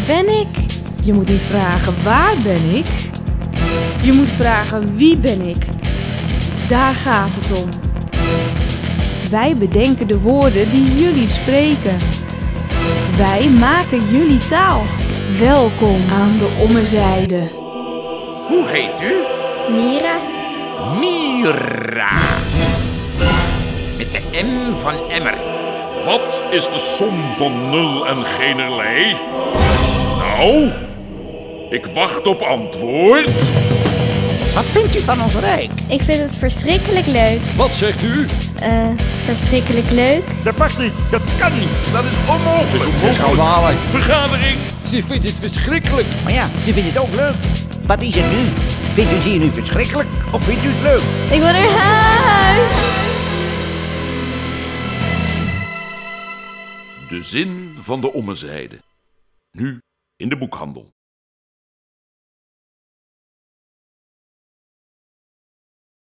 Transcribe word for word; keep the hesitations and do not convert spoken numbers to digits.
ben ik? Je moet niet vragen waar ben ik. Je moet vragen wie ben ik. Daar gaat het om. Wij bedenken de woorden die jullie spreken. Wij maken jullie taal. Welkom aan de Ommezijde. Hoe heet u? Mira. Mira. Met de M van emmer. Wat is de som van nul en generlei? Nou, ik wacht op antwoord. Wat vindt u van ons rijk? Ik vind het verschrikkelijk leuk. Wat zegt u? Eh, verschrikkelijk leuk. Dat mag niet, dat kan niet. Dat is onmogelijk. Dat is onmogelijk. Vergadering. Ze vindt het verschrikkelijk. Maar ja, ze vindt het ook leuk. Wat is het nu? Vindt u het hier nu verschrikkelijk of vindt u het leuk? Ik wil naar huis. De zin van de Ommezijde. Nu in de boekhandel.